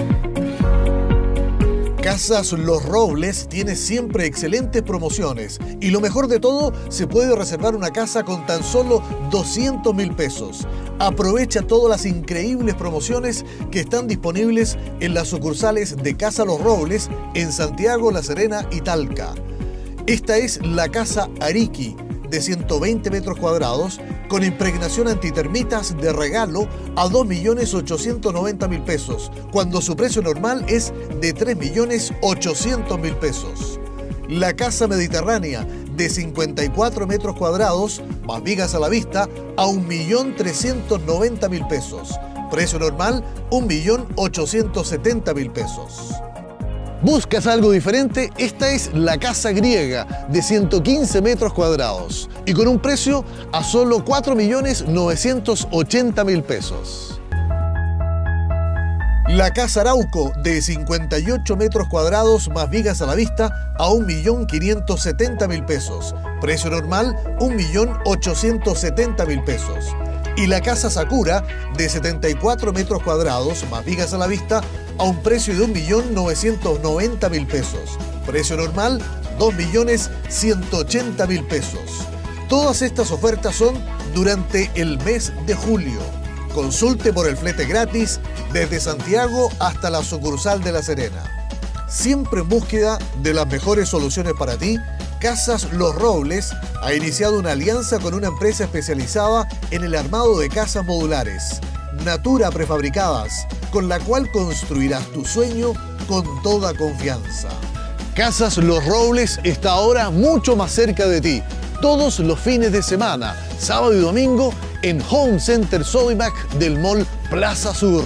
Casas Los Robles tiene siempre excelentes promociones y lo mejor de todo, se puede reservar una casa con tan solo doscientos mil pesos. Aprovecha todas las increíbles promociones que están disponibles en las sucursales de Casa Los Robles en Santiago, La Serena y Talca. Esta es la casa Ariqui, de ciento veinte metros cuadrados, con impregnación antitermitas de regalo a dos millones ochocientos noventa mil pesos, cuando su precio normal es de tres millones ochocientos mil pesos. La casa Mediterránea, de cincuenta y cuatro metros cuadrados, más vigas a la vista, a un millón trescientos noventa mil pesos. Precio normal, un millón ochocientos setenta mil pesos. ¿Buscas algo diferente? Esta es la Casa Griega, de ciento quince metros cuadrados y con un precio a solo cuatro millones novecientos ochenta mil pesos. La Casa Arauco, de cincuenta y ocho metros cuadrados más vigas a la vista, a un millón quinientos setenta mil pesos. Precio normal, un millón ochocientos setenta mil pesos. Y la Casa Sakura, de setenta y cuatro metros cuadrados más vigas a la vista, a un precio de un millón novecientos noventa mil pesos. Precio normal, dos millones ciento ochenta mil pesos. Todas estas ofertas son durante el mes de julio. Consulte por el flete gratis desde Santiago hasta la sucursal de La Serena. Siempre en búsqueda de las mejores soluciones para ti, Casas Los Robles ha iniciado una alianza con una empresa especializada en el armado de casas modulares, Natura Prefabricadas, con la cual construirás tu sueño con toda confianza. Casas Los Robles está ahora mucho más cerca de ti, todos los fines de semana, sábado y domingo, en Home Center Sodimac del Mall Plaza Sur.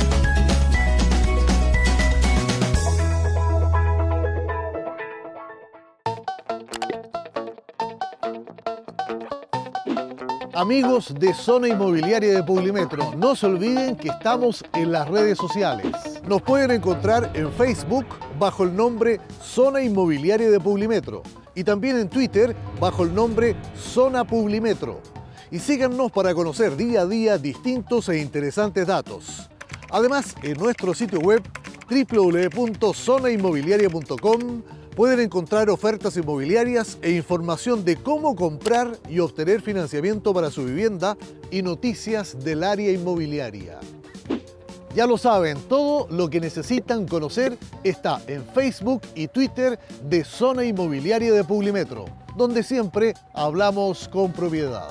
Amigos de Zona Inmobiliaria de Publimetro, no se olviden que estamos en las redes sociales. Nos pueden encontrar en Facebook bajo el nombre Zona Inmobiliaria de Publimetro y también en Twitter bajo el nombre Zona Publimetro. Y síganos para conocer día a día distintos e interesantes datos. Además, en nuestro sitio web w w w punto zona inmobiliaria punto com pueden encontrar ofertas inmobiliarias e información de cómo comprar y obtener financiamiento para su vivienda y noticias del área inmobiliaria. Ya lo saben, todo lo que necesitan conocer está en Facebook y Twitter de Zona Inmobiliaria de Publimetro, donde siempre hablamos con propiedad.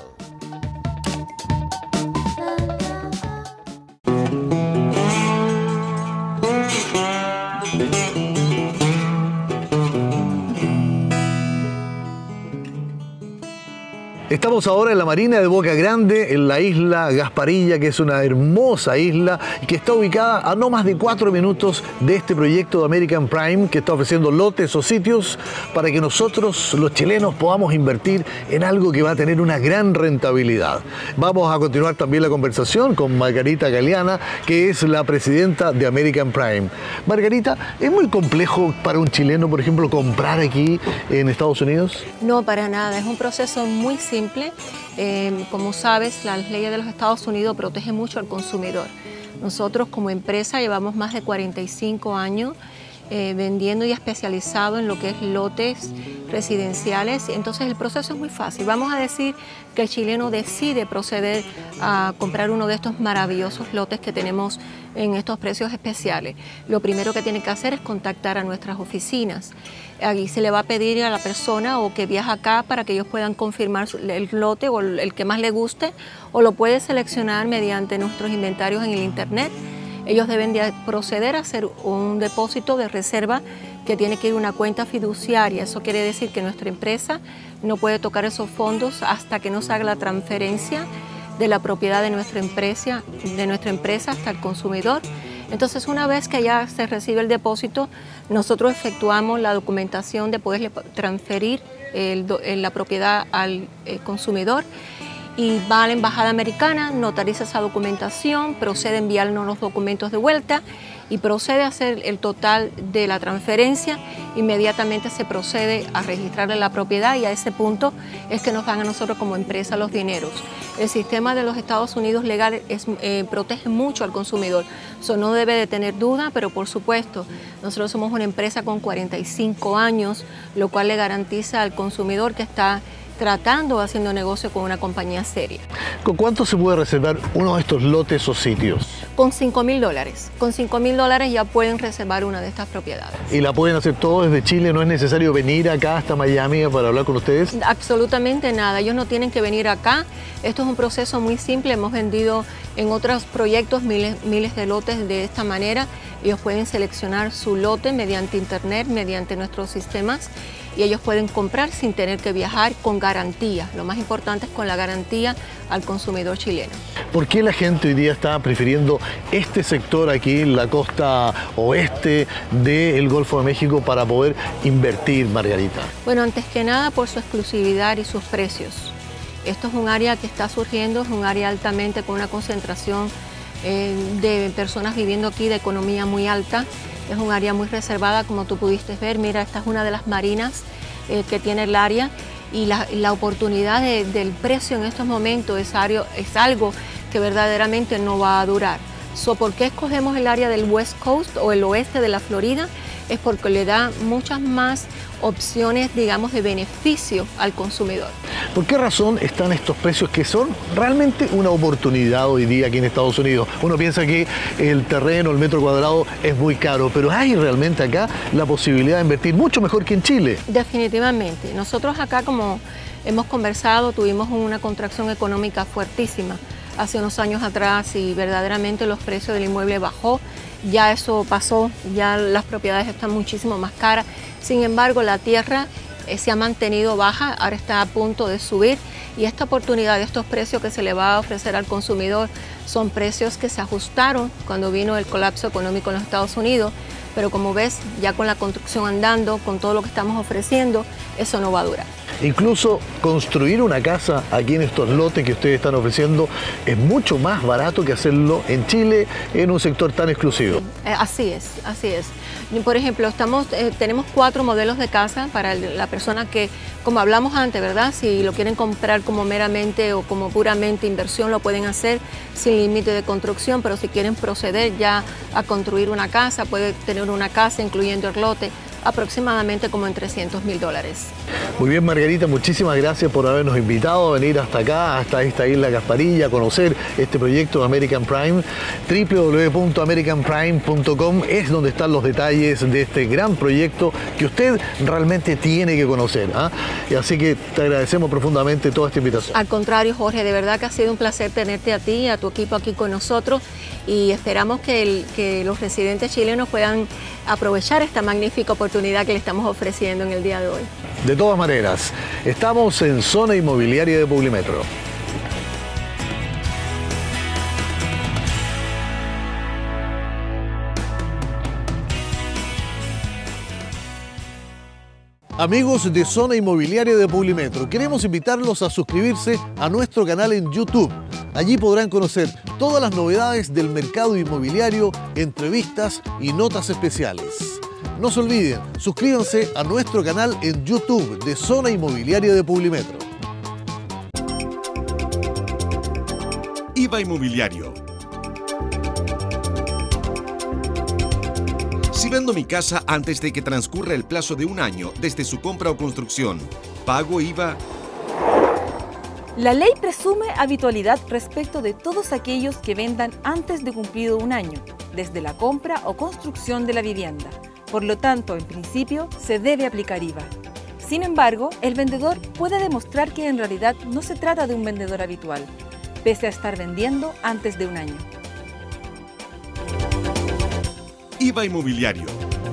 Estamos ahora en la Marina de Boca Grande, en la isla Gasparilla, que es una hermosa isla que está ubicada a no más de cuatro minutos de este proyecto de American Prime, que está ofreciendo lotes o sitios para que nosotros, los chilenos, podamos invertir en algo que va a tener una gran rentabilidad. Vamos a continuar también la conversación con Margarita Galeana, que es la presidenta de American Prime. Margarita, ¿es muy complejo para un chileno, por ejemplo, comprar aquí en Estados Unidos? No, para nada. Es un proceso muy simple. Eh, como sabes, las leyes de los Estados Unidos protegen mucho al consumidor. Nosotros como empresa llevamos más de cuarenta y cinco años eh, vendiendo y especializado en lo que es lotes residenciales. Entonces el proceso es muy fácil. Vamos a decir que el chileno decide proceder a comprar uno de estos maravillosos lotes que tenemos en estos precios especiales. Lo primero que tiene que hacer es contactar a nuestras oficinas. Ahí se le va a pedir a la persona o que viaja acá para que ellos puedan confirmar el lote o el que más le guste, o lo puede seleccionar mediante nuestros inventarios en el internet. Ellos deben de proceder a hacer un depósito de reserva que tiene que ir a una cuenta fiduciaria. Eso quiere decir que nuestra empresa no puede tocar esos fondos hasta que no se haga la transferencia de la propiedad de nuestra empresa, de nuestra empresa hasta el consumidor. Entonces, una vez que ya se recibe el depósito, nosotros efectuamos la documentación de poderle transferir el, la propiedad al consumidor y va a la embajada americana, notariza esa documentación, procede a enviarnos los documentos de vuelta y procede a hacer el total de la transferencia. Inmediatamente se procede a registrarle la propiedad y a ese punto es que nos dan a nosotros como empresa los dineros. El sistema de los Estados Unidos legal es, eh, protege mucho al consumidor. Eso no debe de tener duda, pero por supuesto, nosotros somos una empresa con cuarenta y cinco años, lo cual le garantiza al consumidor que está tratando o haciendo negocio con una compañía seria. ¿Con cuánto se puede reservar uno de estos lotes o sitios? Con cinco mil dólares. Con cinco mil dólares ya pueden reservar una de estas propiedades. ¿Y la pueden hacer todo desde Chile? ¿No es necesario venir acá hasta Miami para hablar con ustedes? Absolutamente nada. Ellos no tienen que venir acá. Esto es un proceso muy simple. Hemos vendido en otros proyectos miles, miles de lotes de esta manera. Ellos pueden seleccionar su lote mediante internet, mediante nuestros sistemas, y ellos pueden comprar sin tener que viajar, con garantía. Lo más importante es con la garantía al consumidor chileno. ¿Por qué la gente hoy día está prefiriendo este sector aquí, la costa oeste del Golfo de México, para poder invertir, Margarita? Bueno, antes que nada por su exclusividad y sus precios. Esto es un área que está surgiendo, es un área altamente con una concentración eh, de personas viviendo aquí de economía muy alta. Es un área muy reservada, como tú pudiste ver. Mira, esta es una de las marinas eh, que tiene el área, y la, la oportunidad de, del precio en estos momentos es, ario, es algo que verdaderamente no va a durar. So, ¿por qué escogemos el área del West Coast o el oeste de la Florida? Es porque le da muchas más opciones, digamos, de beneficio al consumidor. ¿Por qué razón están estos precios que son realmente una oportunidad hoy día aquí en Estados Unidos? Uno piensa que el terreno, el metro cuadrado es muy caro, pero hay realmente acá la posibilidad de invertir mucho mejor que en Chile. Definitivamente. Nosotros acá, como hemos conversado, tuvimos una contracción económica fuertísima hace unos años atrás y verdaderamente los precios del inmueble bajó. Ya eso pasó, ya las propiedades están muchísimo más caras. Sin embargo, la tierra eh, se ha mantenido baja, ahora está a punto de subir, y esta oportunidad de estos precios que se le va a ofrecer al consumidor son precios que se ajustaron cuando vino el colapso económico en los Estados Unidos, pero como ves, ya con la construcción andando, con todo lo que estamos ofreciendo, eso no va a durar. Incluso construir una casa aquí en estos lotes que ustedes están ofreciendo es mucho más barato que hacerlo en Chile, en un sector tan exclusivo. Eh, así es, así es. Por ejemplo, estamos, eh, tenemos cuatro modelos de casa para el, la persona que, como hablamos antes, ¿verdad? Si lo quieren comprar como meramente o como puramente inversión, lo pueden hacer sin límite de construcción, pero si quieren proceder ya a construir una casa, puede tener una casa incluyendo el lote, aproximadamente como en trescientos mil dólares. Muy bien, Margarita, muchísimas gracias por habernos invitado a venir hasta acá, hasta esta isla Gasparilla, a conocer este proyecto de American Prime. w w w punto american prime punto com es donde están los detalles de este gran proyecto que usted realmente tiene que conocer, ¿eh? Y así que te agradecemos profundamente toda esta invitación. Al contrario, Jorge, de verdad que ha sido un placer tenerte a ti y a tu equipo aquí con nosotros, y esperamos que, el, que los residentes chilenos puedan aprovechar esta magnífica oportunidad que le estamos ofreciendo en el día de hoy. De todas maneras, estamos en Zona Inmobiliaria de Publimetro. Amigos de Zona Inmobiliaria de Publimetro, queremos invitarlos a suscribirse a nuestro canal en YouTube. Allí podrán conocer todas las novedades del mercado inmobiliario, entrevistas y notas especiales. No se olviden, suscríbanse a nuestro canal en YouTube de Zona Inmobiliaria de Publimetro. IVA Inmobiliario. Si vendo mi casa antes de que transcurra el plazo de un año desde su compra o construcción, ¿pago IVA? La ley presume habitualidad respecto de todos aquellos que vendan antes de cumplido un año, desde la compra o construcción de la vivienda. Por lo tanto, en principio, se debe aplicar IVA. Sin embargo, el vendedor puede demostrar que en realidad no se trata de un vendedor habitual, pese a estar vendiendo antes de un año. IVA Inmobiliario.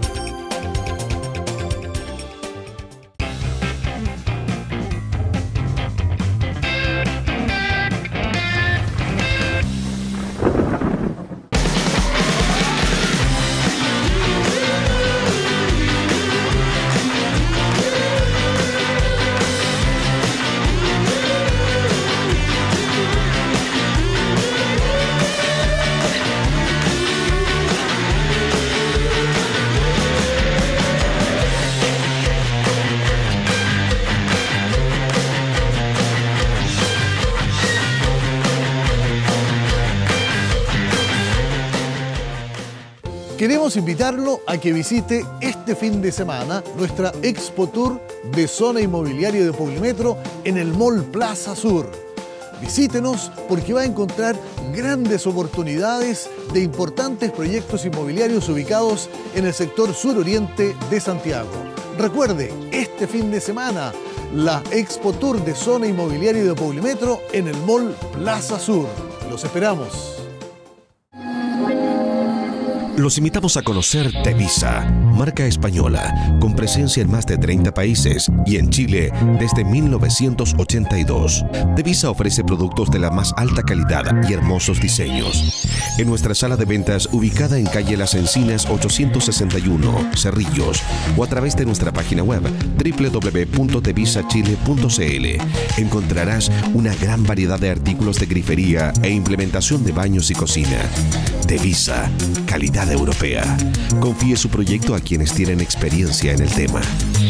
Queremos invitarlo a que visite este fin de semana nuestra Expo Tour de Zona Inmobiliaria de Publimetro en el Mall Plaza Sur. Visítenos porque va a encontrar grandes oportunidades de importantes proyectos inmobiliarios ubicados en el sector suroriente de Santiago. Recuerde, este fin de semana, la Expo Tour de Zona Inmobiliaria de Publimetro en el Mall Plaza Sur. Los esperamos. Los invitamos a conocer Devisa, marca española, con presencia en más de treinta países y en Chile desde mil novecientos ochenta y dos. Devisa ofrece productos de la más alta calidad y hermosos diseños. En nuestra sala de ventas, ubicada en calle Las Encinas ochocientos sesenta y uno, Cerrillos, o a través de nuestra página web doble u doble u doble u punto devisa chile punto c l, encontrarás una gran variedad de artículos de grifería e implementación de baños y cocina. Devisa, calidad europea. Confíe su proyecto a quienes tienen experiencia en el tema.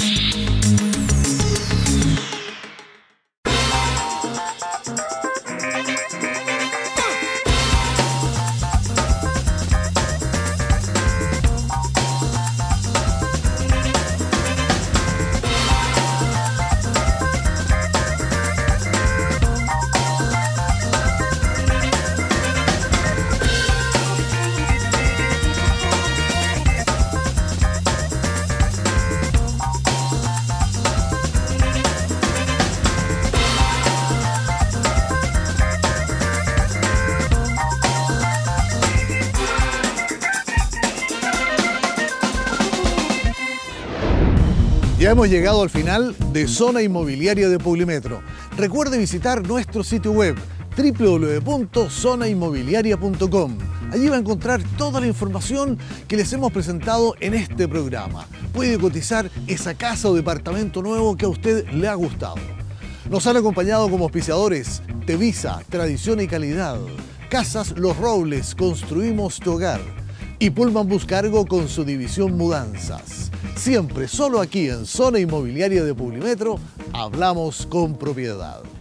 Ya hemos llegado al final de Zona Inmobiliaria de Publimetro. Recuerde visitar nuestro sitio web doble u doble u doble u punto zona inmobiliaria punto com. Allí va a encontrar toda la información que les hemos presentado en este programa. Puede cotizar esa casa o departamento nuevo que a usted le ha gustado. Nos han acompañado como auspiciadores Devisa, tradición y calidad. Casas Los Robles, construimos tu hogar. Y Pullman Bus Cargo con su división Mudanzas. Siempre solo aquí en Zona Inmobiliaria de Publimetro hablamos con propiedad.